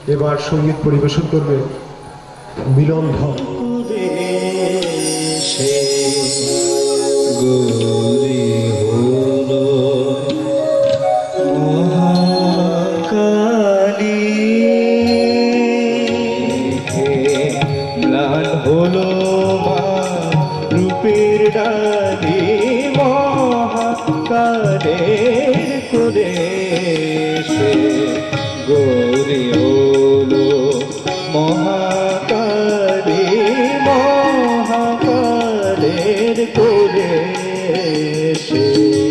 এবার সঙ্গীত পরিবেশন করবে মিলন ধর। হলো রূপের ডালি মহাকালের করে সে গৌরী হলো মহাকালী মহাকালের করে সে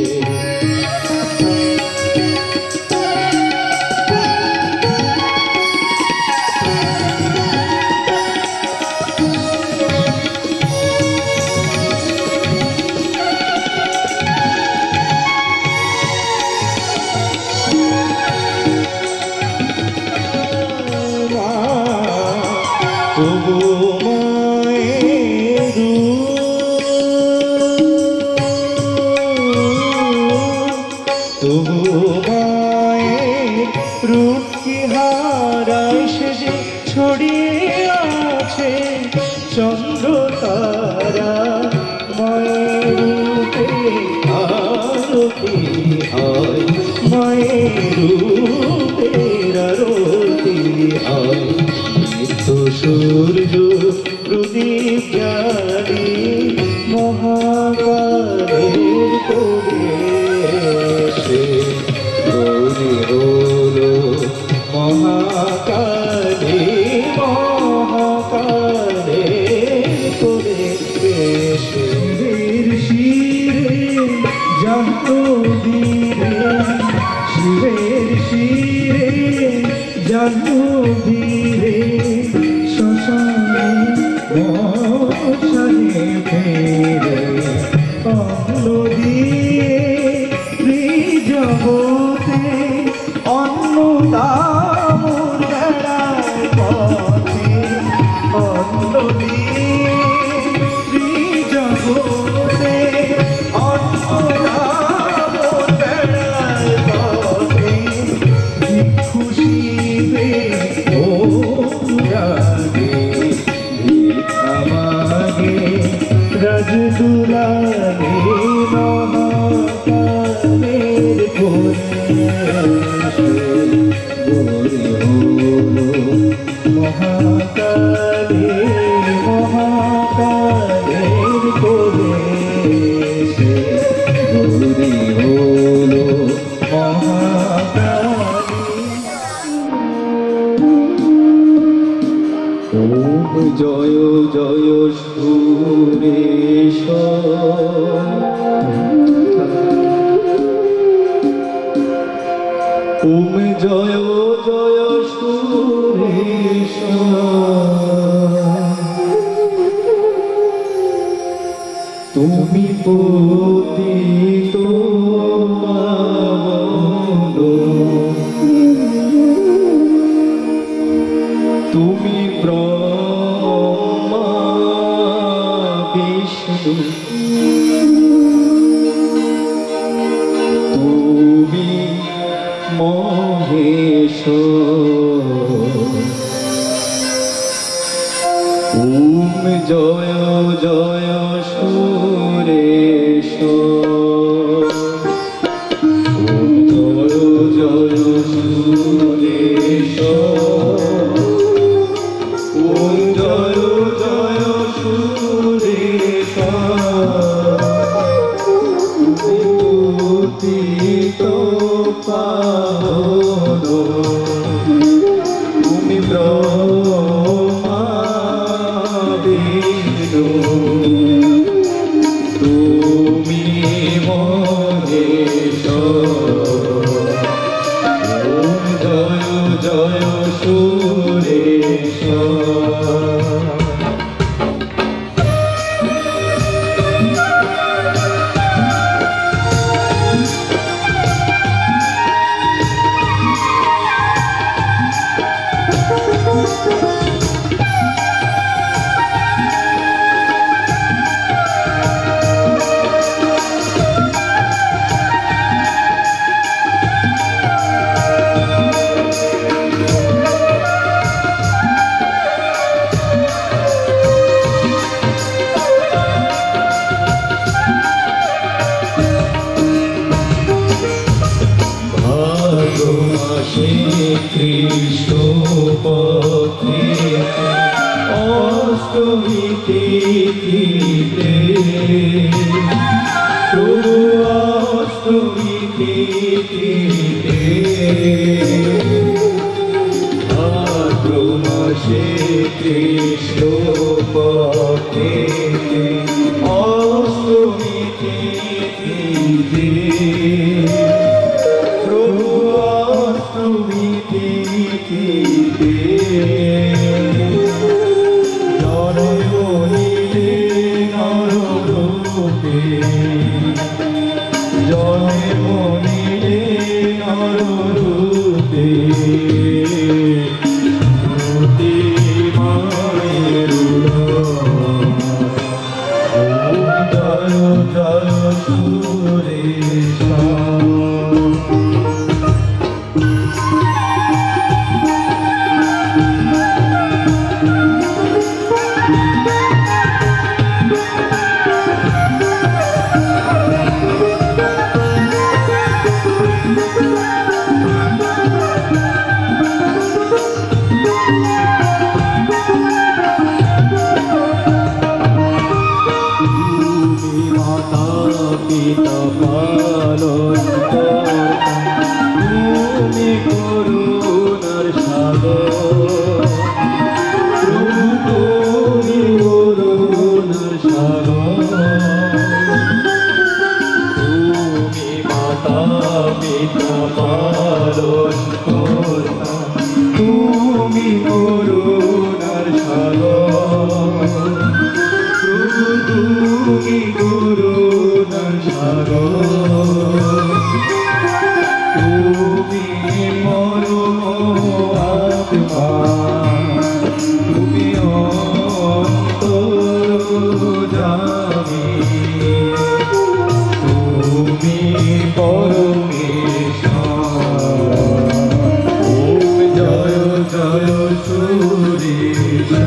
রূপ কি হারায় সে যে ছড়িয়ে আছে চন্দ্র তারা মায়ের রূপে আরতি হয় মায়ের রূপের আরতি হয় নিত্য সূর্য প্রদীপ জ্বালি মহাকালের করে সে গৌরী হলো মহাকালী মহাকালের করে শিবের শিরে জাহ্নবীরে শিবের শিরে জাহ্নবীরে শ্মশানে মশানে ফেরে অন্ন দিয়ে জগতে অন্ন দামোর বেড়ায় পথে অন্ন দিয়ে জগতে অন্ন দামোর বেড়ায় পথে খুশিবে ও রাগে ভিক্ষা মাগে রাজদুলারে মহাকালের করে গৌরী হলো মহাকালের মহাকালের করে গৌরী হলো মহাকালী। ওম জয় জয় সুরেশ ওম জয় জয় সুরেশ তুমি পতিত পাবন তুমি ব্রহ্মা বিষ্ণু তুমি মহেশ ওম জয় জয় সুরেশ ওম জয় জয় সুরেশ ওম জয় জয় সুরেশ পতিত পাবন তুমি ব্রহ্মা বিষ্ণু তুমি মহেশ ওম জয় জয় সুরেশ। কৃষ্ণ পথে অষ্টমী তিথিতে প্রভু অষ্টমী তিথিতে ভাদ্র মাসে কৃষ্ণ পথে অষ্টমী তিথিতে প্রভু অষ্টমী তিথিতে জনমনিতে নররূপে জনমনিতে নররূপে মূর্তি মায়ের জয় জয় সুরেশা। পিতা পালন তুমি করুণার সাগর প্রভু তুমি করুণার সাগর তুমি মাতা পিতা পালন কর্তা তুমি করুণার সাগর প্রভু তুমি করুণার সাগর তুমি পরম আত্মা তুমি অন্তর্যামী তুমি পরমেশ্বর ওম জয় জয় সুরেশা।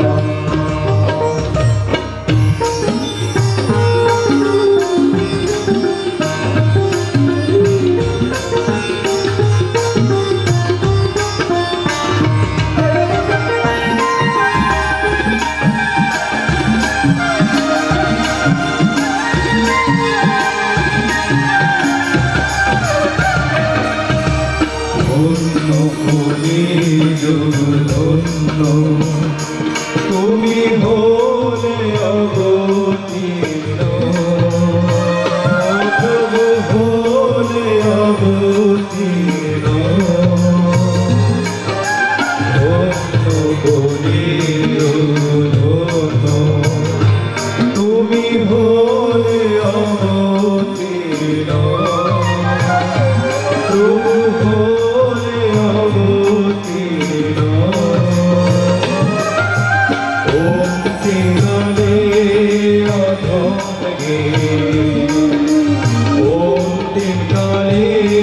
তুমি হলে অবতীর্ণ প্রভু হলে অবতীর্ণ তুমি হলে অবতীর্ণ প্রভু হলে অবতীর্ণ অন্তিমকালে অধমগে অন্তিমকালে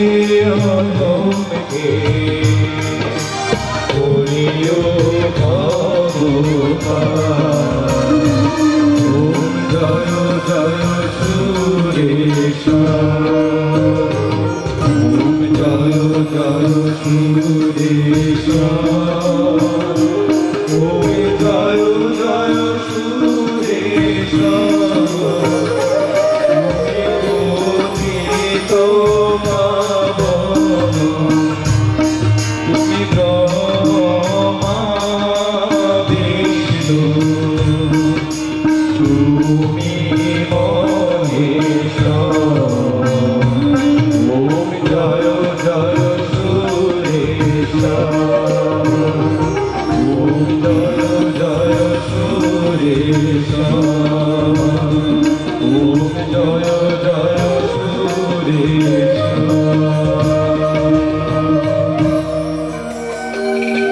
অধমগে করিও ভগবান ওম জয় জয় সুরেশা ওম জয় জয় সুরেশা ওম জয় জয় সুরেশা তুমি ব্রহ্মা বিষ্ণু তুমি মহেশ্বর ওম জয় জয় সুরেশা ওম জয় জয় সুরেশা ওম জয় জয় সুরেশা।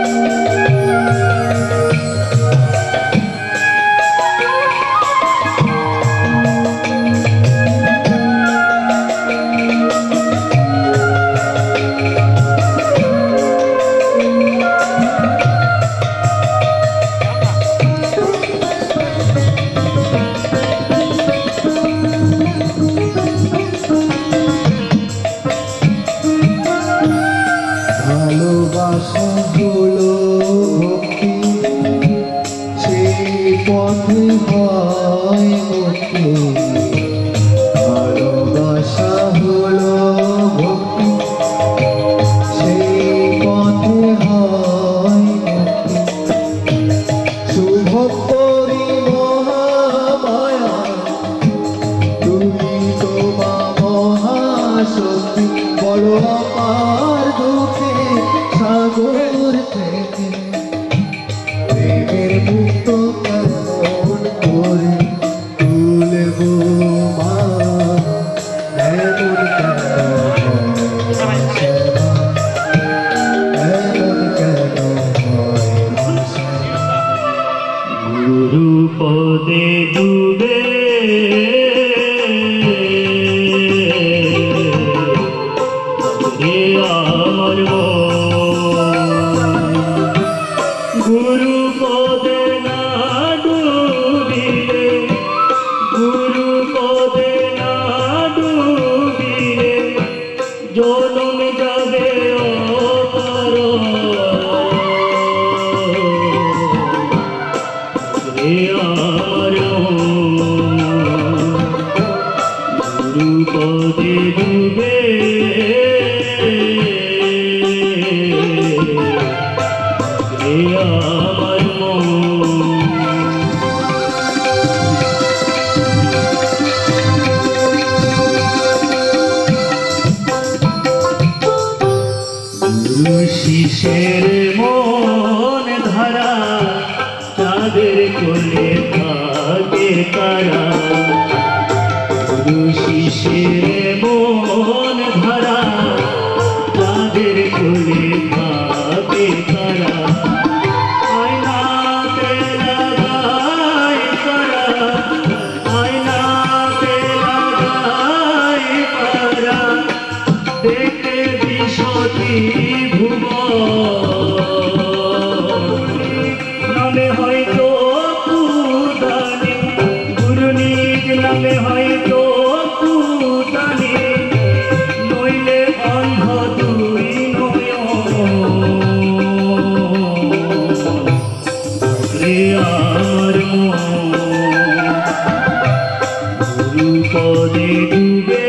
হলো ভক্তি, সেই পথে হয় মুক্তি। ভালোবাসা হলো ভক্তি, সেই পথে হয় মুক্তি। শুভঙ্করী মহামায়া, তুমি তো মা মহাশক্তি, বড় অপার দুঃখে সাগর থেকে প্রেমের মুক্ত কেমন করে তুলব মা, এমন কেন হয় সেবা, এমন কেন হয় সেবা। গুরু পদে ডুবে হে আমার মন, গুরু পদে না ডুবিলে, গুরু পদে না ডুবিলে জনম যাবে অপার। হে আমার মন, গুরু পদে ডুবে হে আমার মন। গুরু শিষ্যের মন ধারা, তাদের কোলে থাকে তারা। গুরু শিষ্যের মন ধারা, তাদের কোলে থাকে তারা। আয়নাতে লাগায় তারা, আয়নাতে লাগায় তারা, দেখে বিশতি ভুবন। নামে হয়তো পুদানি, গুরু নিজ নামে হয়তো পুদানি, নইলে অন্ধ দুই নয়ন। রে আমার মন, গুরু পদে ডুবে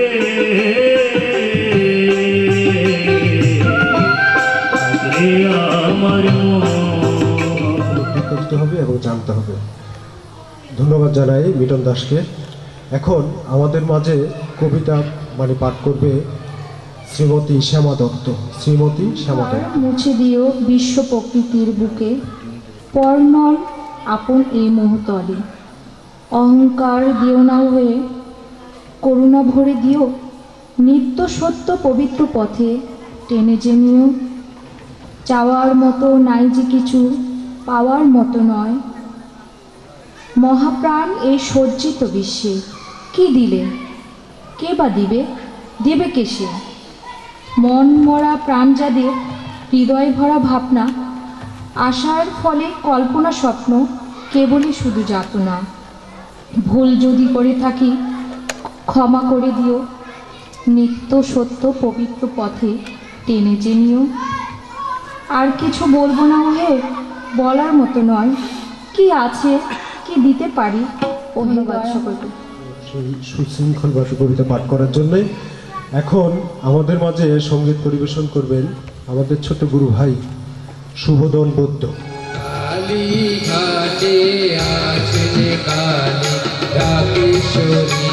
রে আমার মন। করতে হবে এবং জানতে হবে। ধন্যবাদ জানাই মিটন দাসকে। এখন আমাদের মাঝে কবিতা পাঠ করবে শ্রীমতী শ্যামা দত্ত। শ্রীমতী শ্যামা দত্ত। মুছে দিও বিশ্ব প্রকৃতির বুকে, পর্ণল আপন এই মোহতলে। অহংকার দিও না হয়ে করুণা ভরে দিও, নিত্য সত্য পবিত্র পথে টেনে যে নিও। চাওয়ার মতো নাই যে কিছু, পাওয়ার মতো নয়। মহাপ্রাণ এই সজ্জিত বিশ্বে কি দিলে, কে বা দিবে, দেবে কে সে? মন মরা প্রাণ যাদের, হৃদয় ভরা ভাবনা, আশার ফলে কল্পনা স্বপ্ন কেবলই শুধু যাতনা। ভুল যদি করে থাকি ক্ষমা করে দিও, নিত্য সত্য পবিত্র পথে টেনে যে নিও। আর কিছু বলবো না হে, বলার মতো নয়। কি আছে, কি দিতে পারি। ধন্যবাদ সকলকে সেই সুশৃঙ্খলভাবে কবিতা পাঠ করার জন্য। এখন আমাদের মাঝে সঙ্গীত পরিবেশন করবেন আমাদের ছোট গুরু ভাই শুভদন বৌদ্ধ। কালী ঘাটে আছেন কালী রাকেশ্বরী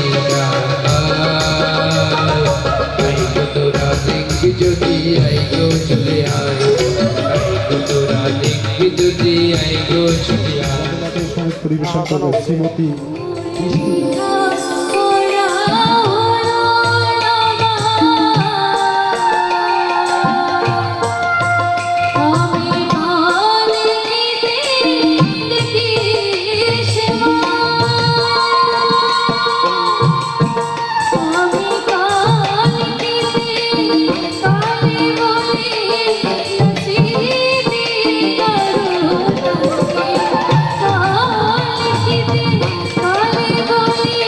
আইগো তোরা দেখবি যদি আইগো চলে আয়, আইগো তোরা দেখবি যদি আইগো চলে আয়। সঙ্গীত পরিবেশন করবেন শ্রীমতী কালী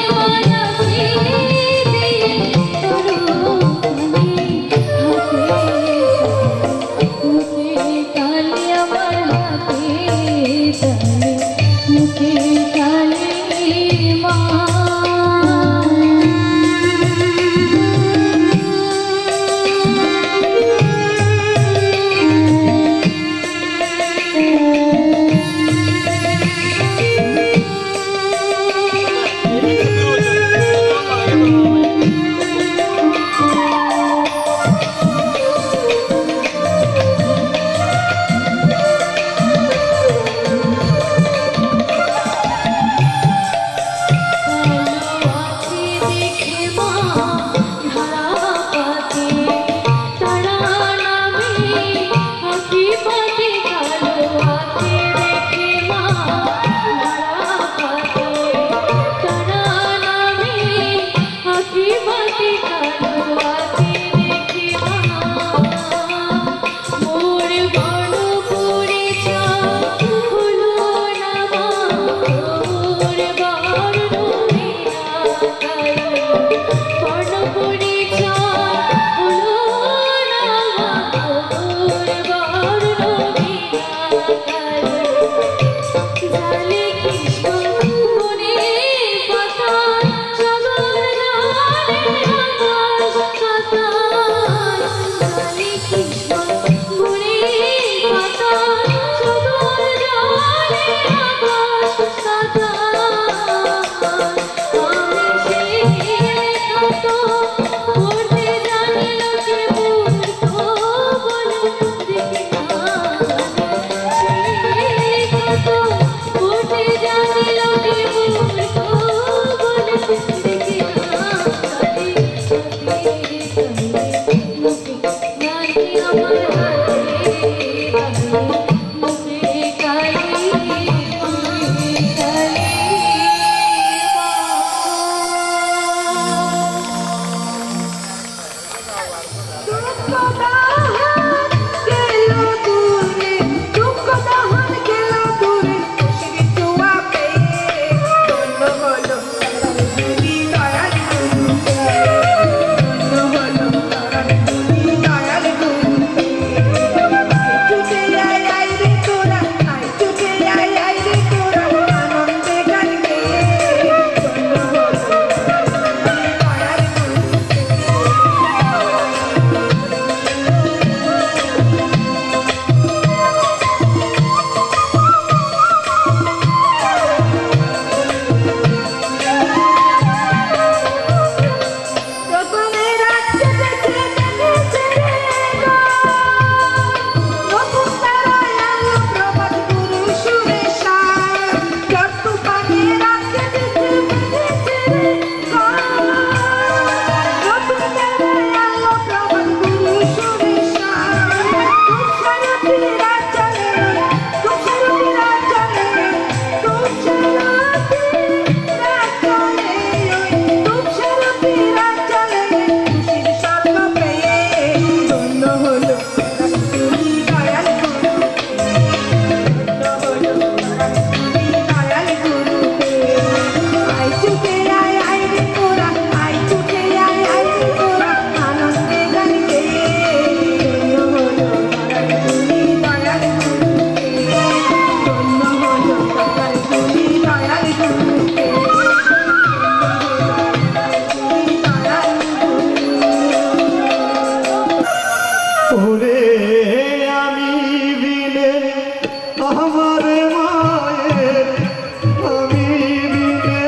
আমার মায়ের আমি বিনে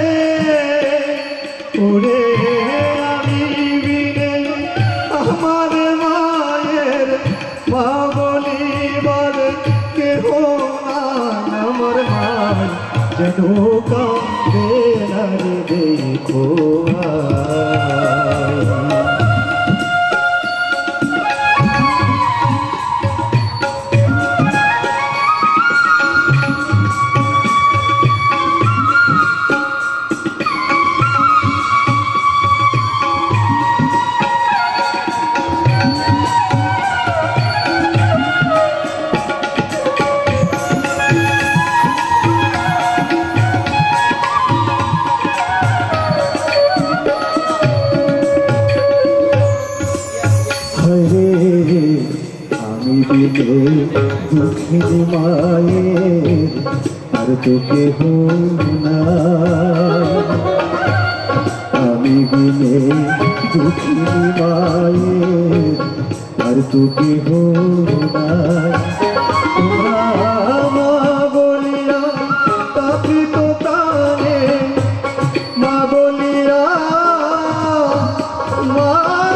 ওরে আমি বিনে আমার মায়ের মা বলিবার কেহ নাই আমার মায় যেন কাঁদে না রে দেখো আমি বিনে দুঃখিনী মায়ের আর তো কেহ না আমি বিনে দুঃখিনী মায়ের আর তো কেহ নাই তোমরা মা বলিয়া তাকে তো প্রাণে মা বলিয়া মা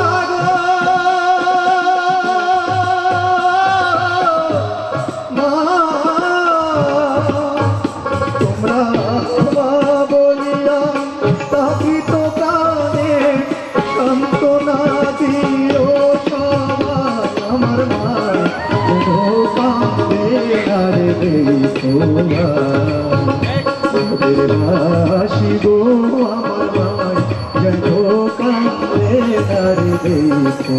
শিব আমার মায় যেন কাঁদে নারে দেখো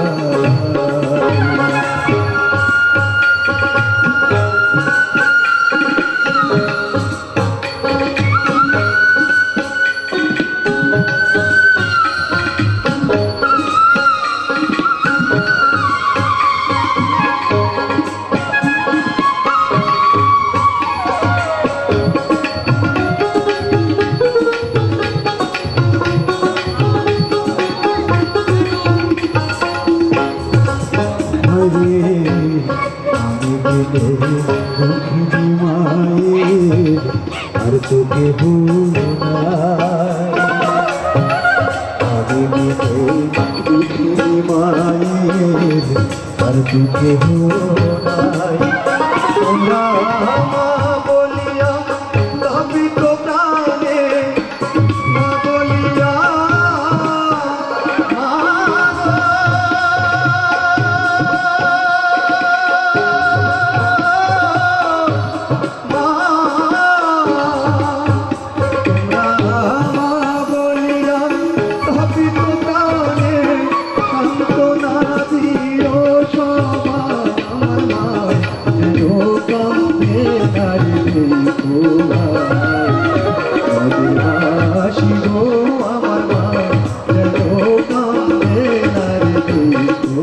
দুঃখিনী মায়ের আর তো কেহ আমি দুঃখিনী মায়ের আর তো কেহ নাই তোমরা মা বলিয়া তবে তো প্রাণে মা বলিয়া শিব আমার মায় যেন কাঁদে নারে দেখো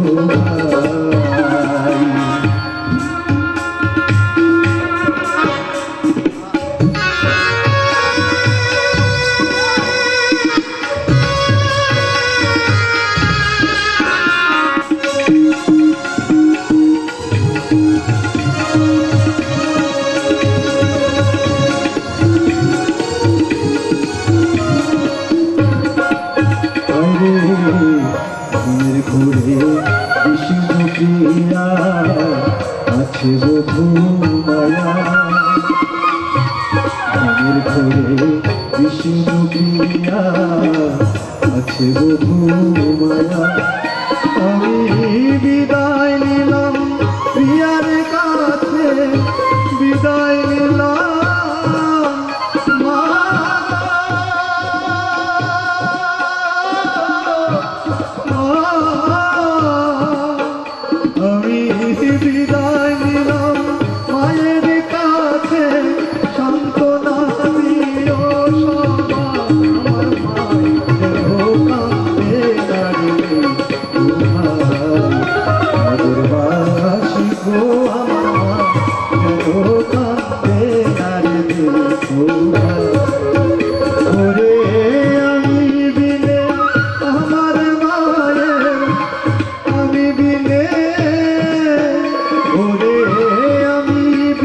বিষ্ণুপ্রিয়া আছে বধু মায়া মনের ঘরে বিষ্ণুপ্রিয়া আছে বধু মায়া আমি বিদায় নিলাম প্রিয়ার কাছে বিদায় নিলাম মা বিদায় নিলাম মায়ের কাছে সান্ত্বনা দিও সবাই আমার মায় যেন কাঁদে নারে তোমার বাসি গো আমার মা যেন কাঁদে নারে তোমার ওরে আমি বিনে আমার মায়ের আমি বিনে ওরে আমি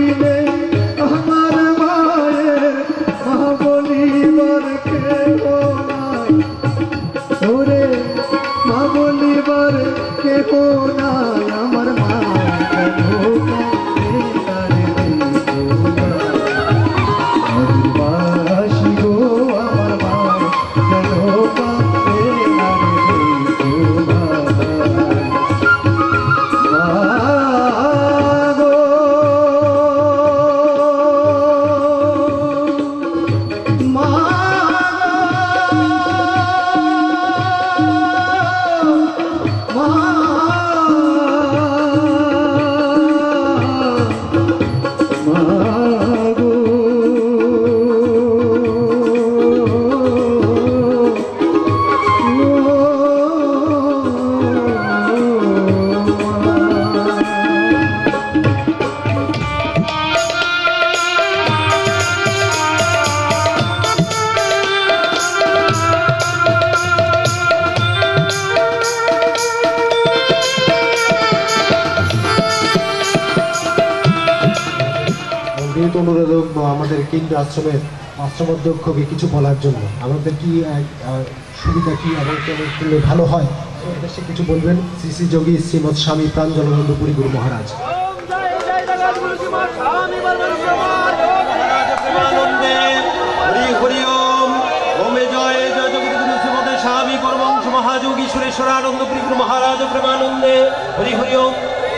বিনীত অনুরোধ আমাদের কেন্দ্র আশ্রমের আশ্রমাধ্যক্ষকে কিছু বলার জন্য। আমাদের কি সুবিধা কি এবং কেমন করলে ভালো হয় সে কিছু বলবেন শ্রী শ্রী যোগী শ্রীমৎ স্বামী প্রাঞ্জলানন্দ পুরী গুরু মহারাজ। হরি ওম ওমে জয় জয় জগদ্গুরু শ্রীমতে স্বামী পরমহংস মহাযোগী সুরেশ্বরানন্দ পুরী গুরু মহারাজ প্রেমানন্দে হরি হরি ওম।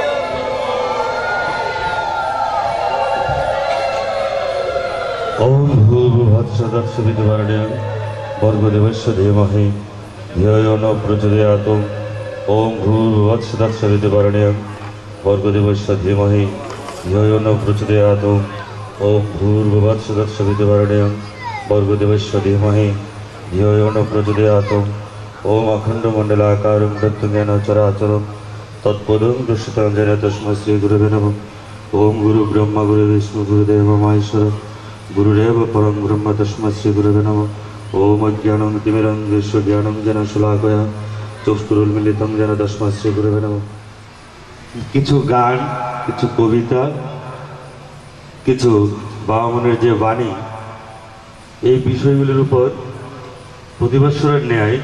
ओम भूर्भुवत्सदत्सवितुर्वरेण्यं भर्गदेवस्य धीमहि धियो यो न प्रचोदयात्। ओम भूर्भुवत्सदत्सवितुर्वरेण्यं भर्गदेवस्य धीमहि धियो यो न प्रचोदयात्। ओम भूर्भुवत्सदत्सवितुर्वरेण्यं भर्गदेवस्य धीमहि धियो यो न प्रचोदयात्। ओम अखण्डमण्डलाकारं दत्तं चराचरं तत्पदं दृश्यतां येन तस्मै श्रीगुरवे नमः। ओम गुरु ब्रह्मा गुरु विष्णु गुरुदेव महेश्वर गुरुदेव परं ब्रह्म तस्मै श्री गुरवे नमः। ओम अज्ञानं तिमिरन्धस्य ज्ञानं जेन शलाकया चक्षुरुन्मीलितं येन तस्मै श्री गुरवे नमः। কিছু গান, কিছু কবিতা, কিছু বাবা মনের যে বাণী, এই বিষয়গুলির উপর প্রতি বছরের ন্যায়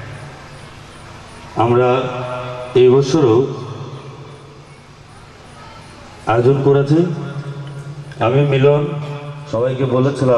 আমরা এই বছরও আয়োজন করেছি। আমি মিলন সবাইকে বলেছিলাম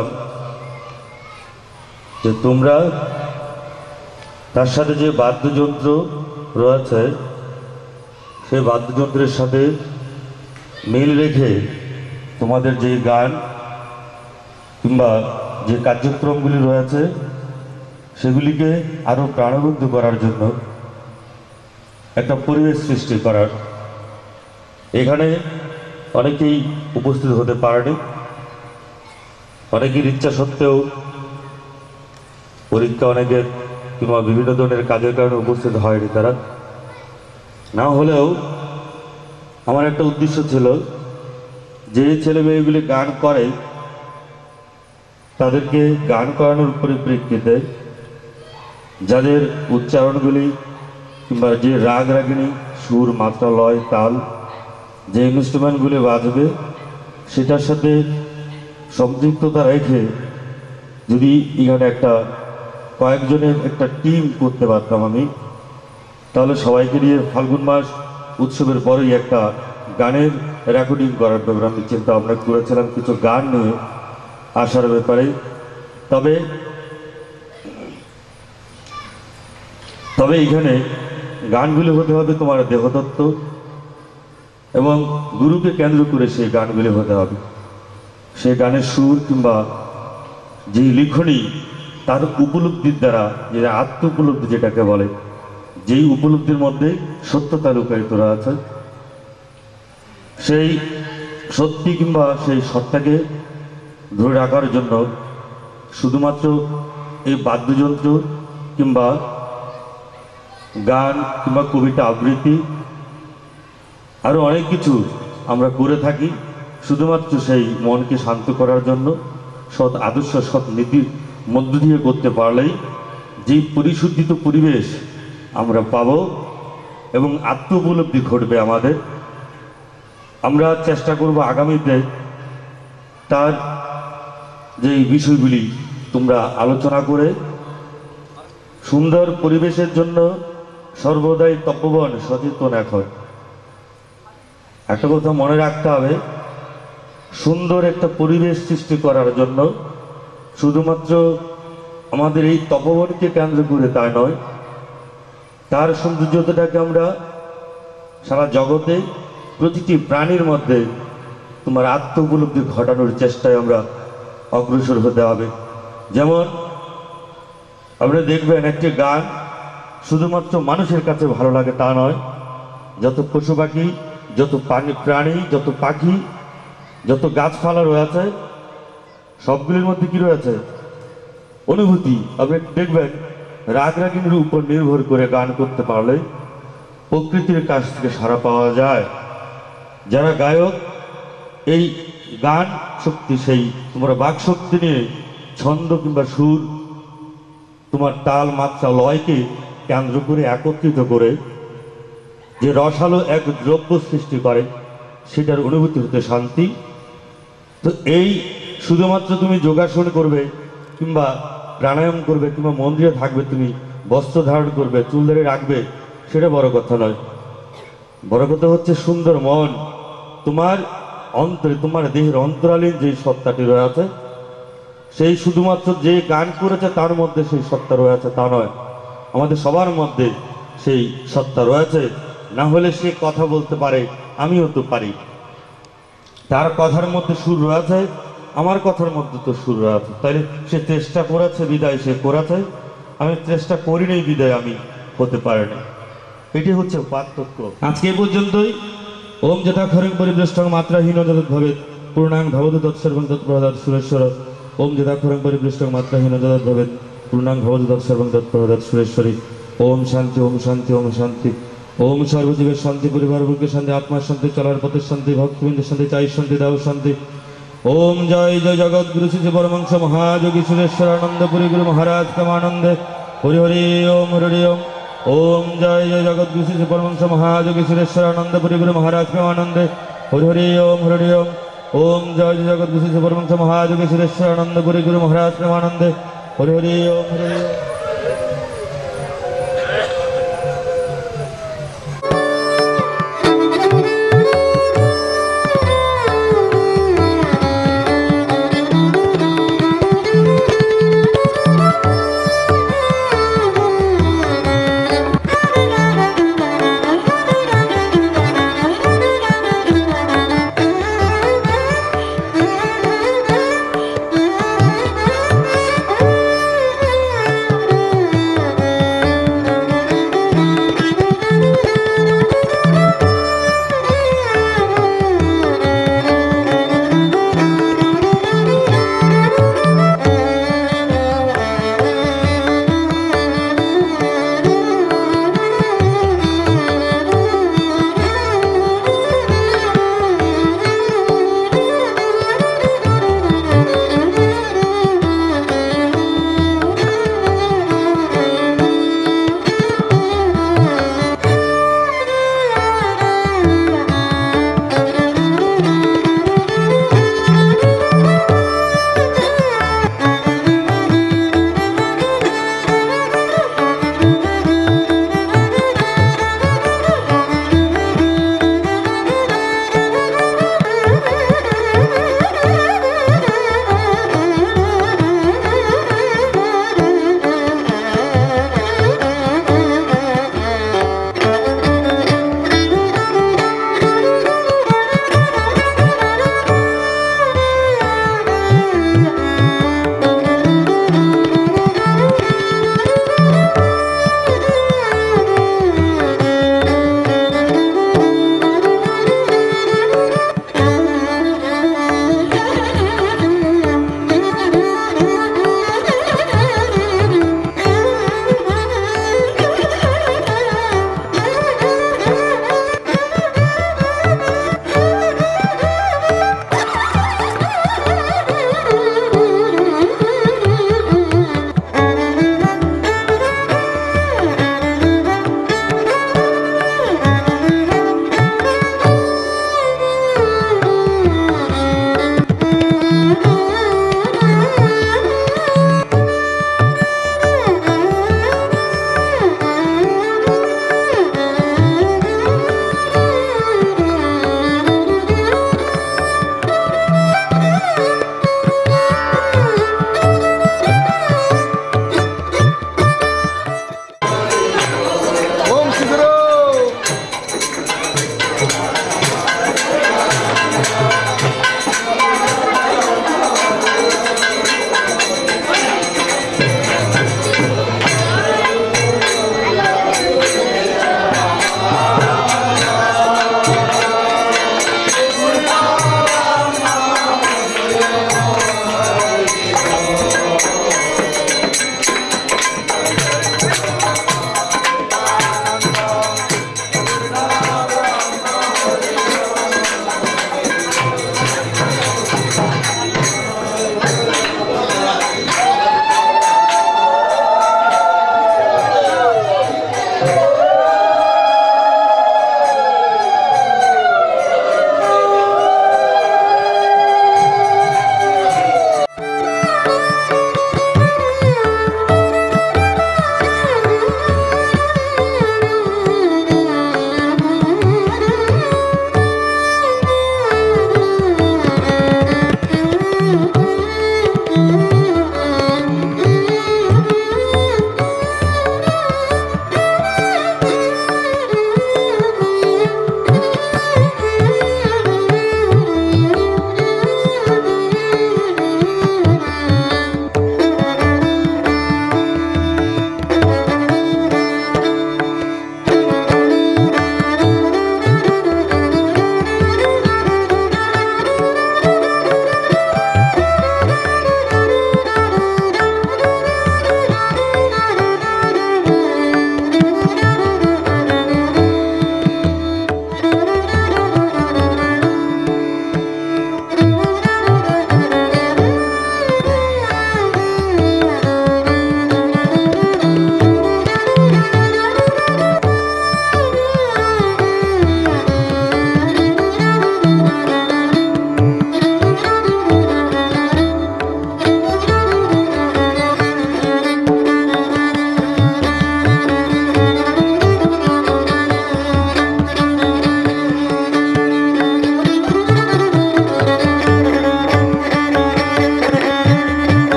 যে তোমরা তার সাথে যে বাদ্যযন্ত্র রয়েছে সেই বাদ্যযন্ত্রের সাথে মিল রেখে তোমাদের যে গান কিংবা যে কার্যক্রমগুলি রয়েছে সেগুলিকে আরও প্রাণবন্ত করার জন্য একটা পরিবেশ সৃষ্টি করার। এখানে অনেকেই উপস্থিত হতে পারেনি, অনেকের ইচ্ছা সত্ত্বেও পরীক্ষা অনেকের কিংবা বিভিন্ন ধরনের কাজের কারণে উপস্থিত হয়নি তারা। না হলেও আমার একটা উদ্দেশ্য ছিল যে ছেলে মেয়েগুলি গান করে তাদেরকে গান করানোর পরিপ্রেক্ষিতে যাদের উচ্চারণগুলি কিংবা যে রাগ রাগিনী সুর মাত্রা লয় তাল যে ইনস্ট্রুমেন্টগুলি বাজবে সেটার সাথে সম্পৃক্ততা রেখে যদি এখানে একটা কয়েকজনের একটা টিম করতে পারতাম আমি, তাহলে সবাইকে নিয়ে ফাল্গুন মাস উৎসবের পরেই একটা গানের রেকর্ডিং করার ব্যাপারে আমি চিন্তা ভাবনা করেছিলাম, কিছু গান নিয়ে আসার ব্যাপারে। তবে এখানে গানগুলি হতে হবে তোমার দেহতত্ত্ব এবং গুরুকে কেন্দ্র করে সেই গানগুলি হতে হবে। সে গানের সুর কিংবা যে লিখনি তার উপলব্ধির দ্বারা, যে আত্ম উপলব্ধি যেটাকে বলে, যেই উপলব্ধির মধ্যে সত্যতা লুকায়িত আছে, সেই সত্যি কিংবা সেই সত্তাকে ধরে রাখার জন্য শুধুমাত্র এই বাদ্যযন্ত্র কিংবা গান কিংবা কবিতা আবৃত্তি আরও অনেক কিছু আমরা করে থাকি শুধুমাত্র সেই মনকে শান্ত করার জন্য, সৎ আদর্শ সৎ নীতির মধ্য দিয়ে করতে পারলেই যেই পরিশুদ্ধিত পরিবেশ আমরা পাব এবং আত্ম উপলব্ধি ঘটবে আমাদের। আমরা চেষ্টা করব আগামীতে তার যেই বিষয়গুলি তোমরা আলোচনা করে সুন্দর পরিবেশের জন্য সর্বদাই তপবন সচেতন এখন। একটা কথা মনে রাখতে হবে, সুন্দর একটা পরিবেশ সৃষ্টি করার জন্য শুধুমাত্র আমাদের এই তপবনকে কেন্দ্র করে তা নয়, তার সৌন্দর্যতাটাকে আমরা সারা জগতে প্রতিটি প্রাণীর মধ্যে তোমার আত্ম উপলব্ধি ঘটানোর চেষ্টায় আমরা অগ্রসর হতে হবে। যেমন আপনি দেখবেন একটি গান শুধুমাত্র মানুষের কাছে ভালো লাগে তা নয়, যত পশু পাখি, যত প্রাণী, যত পাখি, যত গাছপালা রয়েছে সবগুলির মধ্যে কি রয়েছে? অনুভূতি। আপনি দেখবেন রাগ রাগিনীর উপর নির্ভর করে গান করতে পারলে প্রকৃতির কাছ থেকে সাড়া পাওয়া যায়। যারা গায়ক এই গান শক্তি, সেই তোমরা বাক শক্তি নিয়ে ছন্দ কিংবা সুর, তোমার তাল মাত্রা লয়কে কেন্দ্র করে একত্রিত করে যে রসালো এক দ্রব্য সৃষ্টি করে, সেটার অনুভূতি হতে শান্তি তো এই শুধুমাত্র তুমি যোগাসন করবে কিংবা প্রাণায়াম করবে কিংবা মন্দিরে থাকবে, তুমি বস্ত্র ধারণ করবে, চুল ধরে রাখবে, সেটা বড় কথা নয়। বড় কথা হচ্ছে সুন্দর মন, তোমার অন্তরে, তোমার দেহের অন্তরালীন যে সত্তাটি রয়েছে, সেই শুধুমাত্র যে গান করেছে তার মধ্যে সেই সত্তা রয়েছে তা নয়, আমাদের সবার মধ্যে সেই সত্তা রয়েছে। না হলে সে কথা বলতে পারে, আমিও তো পারি। তার কথার মধ্যে সুর রয়েছে, আমার কথার মধ্যে তো সুর রয়েছে। তাইলে সে চেষ্টা করেছে বিদায় সে করেছে, আমি চেষ্টা করিনি বিদায় আমি হতে পারিনি। এটি হচ্ছে পার্থক্য। আজকে এই পর্যন্তই। ওম যথাক্ষরং পরিদৃষ্টং মাত্রাহীন যদদ্ভবে পূর্ণাং ভবতু তৎসর্বং তৎপ্রহদাৎ সুরেশ্বর। ওম যথাক্ষরং পরিদৃষ্টং মাত্রাহীন যদদ্ভবে পূর্ণাং ভবতু তৎসর্বং তৎপ্রহদাৎ সুরেশ্বরী। ওম শান্তি, ওম শান্তি, ওম শান্তি। ওম সর্বজীবের শান্তি, পরিবারবর্গের শান্তি, আত্মার শান্তি, চলার পথের শান্তি, ভক্তবৃন্দের শান্তি, চাই শান্তি, দাও শান্তি। ওম জয় জয় জগৎগুরু শ্রী পরমহংস মহাযোগী সুরেশ্বরানন্দ পুরী গুরু মহারাজ কামানন্দে হরি হরি ওম হরি ওম। ওম জয় জয় জগৎগুরু শ্রী পরমহংস মহাযোগী সুরেশ্বরানন্দ পুরী গুরু মহারাজ কামানন্দে হরি হরি ওম হরি ওম। ওম জয় জয় জগৎগুরু শ্রী পরমহংস মহাযোগী সুরেশ্বরানন্দ পুরী গুরু মহারাজ কামানন্দে হরি হরি ওম হরি ওম।